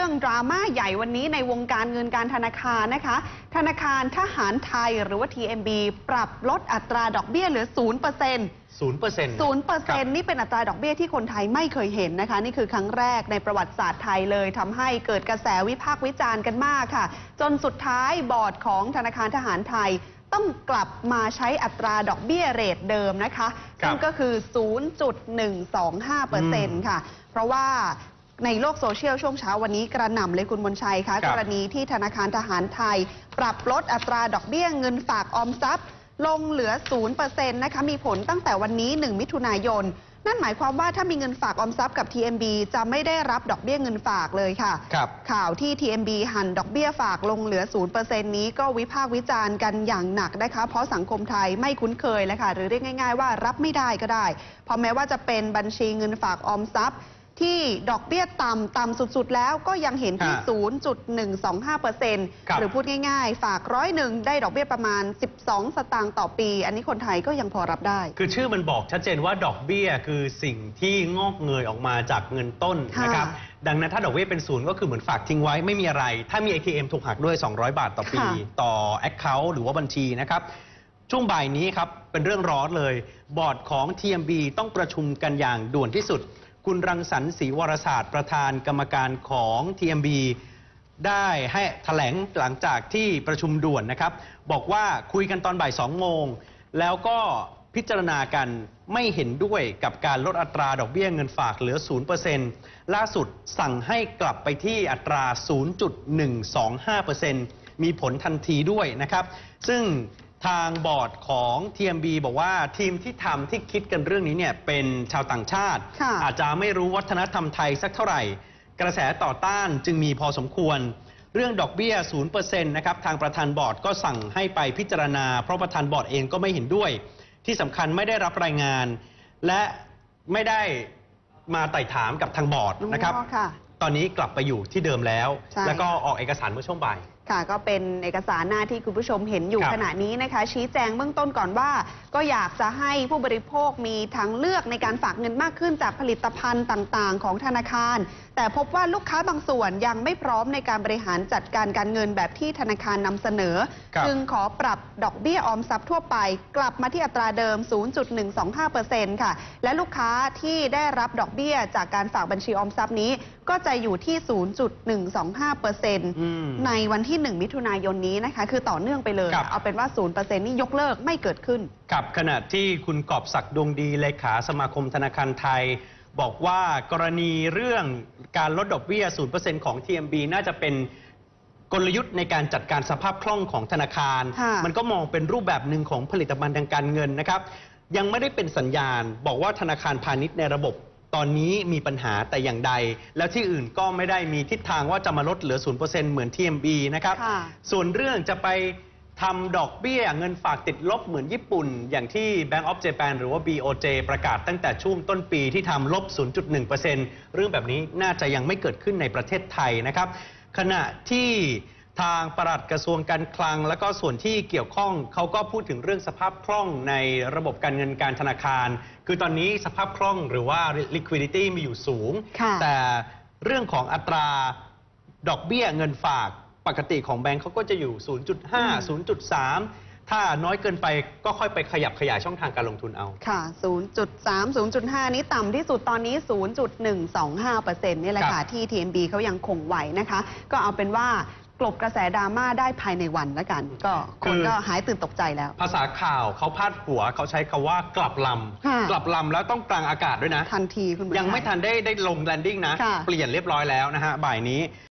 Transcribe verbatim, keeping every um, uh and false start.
รื่องดราม่าใหญ่วันนี้ในวงการเงินการธนาคารนะคะธนาคารทหารไทยหรือว่า ที เอ็ม บี ปรับลดอัตราดอกเบี้ยเหลือ ศูนย์เปอร์เซ็นต์ศูนย์เปอร์เซ็นต์ศูนย์เปอร์เซ็นต์ นี่เป็นอัตราดอกเบี้ยที่คนไทยไม่เคยเห็นนะคะนี่คือครั้งแรกในประวัติศาสตร์ไทยเลยทำให้เกิดกระแสวิพากษ์วิจารณ์กันมากค่ะจนสุดท้ายบอร์ดของธนาคารทหารไทยต้องกลับมาใช้อัตราดอกเบี้ยเรทเดิมนะคะซึ่งก็คือ ศูนย์จุดหนึ่งสองห้าเปอร์เซ็นต์ ค่ะเพราะว่าในโลกโซเชียลช่วงเช้าวันนี้กระหน่ำเลยคุณมนชัยคะกรณีที่ธนาคารทหารไทยปรับลดอัตราดอกเบี้ยเงินฝากออมทรัพย์ลงเหลือ ศูนย์เปอร์เซ็นต์ นะคะมีผลตั้งแต่วันนี้หนึ่งมิถุนายนนั่นหมายความว่าถ้ามีเงินฝากออมทรัพย์กับ ที เอ็ม บี จะไม่ได้รับดอกเบี้ยเงินฝากเลยค่ะข่าวที่ ที เอ็ม บี หั่นดอกเบี้ยฝากลงเหลือ ศูนย์เปอร์เซ็นต์ นี้ก็วิพากษ์วิจารณ์กันอย่างหนักนะคะเพราะสังคมไทยไม่คุ้นเคยเลยค่ะหรือเรียกง่ายๆว่ารับไม่ได้ก็ได้เพราะแม้ว่าจะเป็นบัญชีเงินฝากออมทรัพย์ที่ดอกเบี้ยต่ำต่ำสุดๆแล้วก็ยังเห็นที่ ศูนย์จุดหนึ่งสองห้าเปอร์เซ็นต์ หรือพูดง่ายๆฝากร้อยหนึ่งได้ดอกเบี้ยประมาณสิบสองสตางค์ต่อปีอันนี้คนไทยก็ยังพอรับได้คือชื่อมันบอกชัดเจนว่าดอกเบี้ยคือสิ่งที่งอกเงยออกมาจากเงินต้นนะครับดังนั้นถ้าดอกเบี้ยเป็นศูนย์ก็คือเหมือนฝากทิ้งไว้ไม่มีอะไรถ้ามี เอ ที เอ็ม ถูกหักด้วยสองร้อยบาทต่อปีต่อ Account หรือว่าบัญชีนะครับช่วงบ่ายนี้ครับเป็นเรื่องร้อนเลยบอร์ดของ ที เอ็ม บี ต้องประชุมกันอย่างด่วนที่สุดคุณรังสรรค์ศรีวรศาสตร์ประธานกรรมการของ ที เอ็ม บี ได้ให้แถลงหลังจากที่ประชุมด่วนนะครับบอกว่าคุยกันตอนบ่ายสองโมงแล้วก็พิจารณากันไม่เห็นด้วยกับการลดอัตราดอกเบี้ยเงินฝากเหลือ ศูนย์เปอร์เซ็นต์ ล่าสุดสั่งให้กลับไปที่อัตรา ศูนย์จุดหนึ่งสองห้าเปอร์เซ็นต์ มีผลทันทีด้วยนะครับซึ่งทางบอร์ดของ ที เอ็ม บี บอกว่าทีมที่ทำที่คิดกันเรื่องนี้เนี่ยเป็นชาวต่างชาติอาจจะไม่รู้วัฒนธรรมไทยสักเท่าไหร่กระแสต่อต้านจึงมีพอสมควรเรื่องดอกเบี้ย ศูนย์เปอร์เซ็นต์ นะครับทางประธานบอร์ดก็สั่งให้ไปพิจารณาเพราะประธานบอร์ดเองก็ไม่เห็นด้วยที่สำคัญไม่ได้รับรายงานและไม่ได้มาไต่ถามกับทางบอร์ดนะครับตอนนี้กลับไปอยู่ที่เดิมแล้วแล้วก็ออกเอกสารเมื่อช่วงบ่ายค่ะก็เป็นเอกสารหน้าที่คุณผู้ชมเห็นอยู่ขณะนี้นะคะชี้แจงเบื้องต้นก่อนว่าก็อยากจะให้ผู้บริโภคมีทางเลือกในการฝากเงินมากขึ้นจากผลิตภัณฑ์ต่างๆของธนาคารแต่พบว่าลูกค้าบางส่วนยังไม่พร้อมในการบริหารจัดการการเงินแบบที่ธนาคารนำเสนอจึงขอปรับดอกเบี้ยออมทรัพย์ทั่วไปกลับมาที่อัตราเดิม ศูนย์จุดหนึ่งสองห้าเปอร์เซ็นต์ ค่ะและลูกค้าที่ได้รับดอกเบี้ยจากการฝากบัญชีออมทรัพย์นี้ก็จะอยู่ที่ ศูนย์จุดหนึ่งสองห้าเปอร์เซ็นต์ ในวันที่หนึ่งมิถุนายนนี้นะคะคือต่อเนื่องไปเลยเอาเป็นว่า ศูนย์เปอร์เซ็นต์ นี่ยกเลิกไม่เกิดขึ้นกับขณะที่คุณกอบศักดิ์ดวงดีเลขาสมาคมธนาคารไทยบอกว่ากรณีเรื่องการลดดอกเบี้ย ศูนย์เปอร์เซ็นต์ ของ ที เอ็ม บี น่าจะเป็นกลยุทธ์ในการจัดการสภาพคล่องของธนาคารมันก็มองเป็นรูปแบบหนึ่งของผลิตภัณฑ์ทางการเงินนะครับยังไม่ได้เป็นสัญญาณบอกว่าธนาคารพาณิชย์ในระบบตอนนี้มีปัญหาแต่อย่างใดแล้วที่อื่นก็ไม่ได้มีทิศทางว่าจะมาลดเหลือ ศูนย์เปอร์เซ็นต์ เหมือน ที เอ็ม บี นะครับส่วนเรื่องจะไปทำดอกเบี้ยเงินฝากติดลบเหมือนญี่ปุ่นอย่างที่ Bank of Japan หรือว่า บี โอ เจ ประกาศตั้งแต่ช่วงต้นปีที่ทำลบ ศูนย์จุดหนึ่งเปอร์เซ็นต์ เรื่องแบบนี้น่าจะยังไม่เกิดขึ้นในประเทศไทยนะครับขณะที่ทางปลัดกระทรวงการคลังและก็ส่วนที่เกี่ยวข้องเขาก็พูดถึงเรื่องสภาพคล่องในระบบการเงินการธนาคารคือตอนนี้สภาพคล่องหรือว่า liquidity มีอยู่สูงแต่เรื่องของอัตราดอกเบี้ยเงินฝากปกติของแบงก์เขาก็จะอยู่ ศูนย์จุดห้า ศูนย์จุดสาม ถ้าน้อยเกินไปก็ค่อยไปขยับขยายช่องทางการลงทุนเอาค่ะ ศูนย์จุดสาม ศูนย์จุดห้า นี้ต่ำที่สุดตอนนี้ ศูนย์จุดหนึ่งสองห้าเปอร์เซ็นต์ นี่แหละค่ะที่ ที เอ็ม บี เขายังคงไหวนะคะก็เอาเป็นว่ากลบกระแสดราม่าได้ภายในวันแล้วกันก็คนก็หายตื่นตกใจแล้วภาษาข่าวเขาพาดหัวเขาใช้คำว่ากลับลำกลับลำแล้วต้องกลางอากาศด้วยนะทันทีคุณยังไม่ทันได้ได้ลงแลนดิ้งนะเปลี่ยนเรียบร้อยแล้วนะฮะบ่ายนี้